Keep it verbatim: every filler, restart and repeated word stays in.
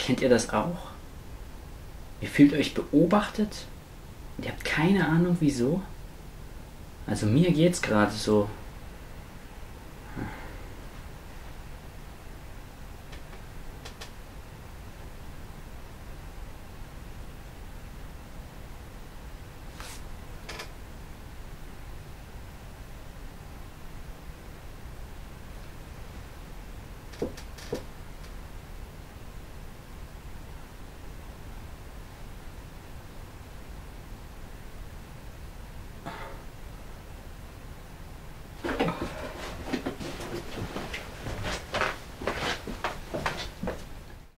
Kennt ihr das auch? Ihr fühlt euch beobachtet und ihr habt keine Ahnung wieso? Also mir geht's gerade so.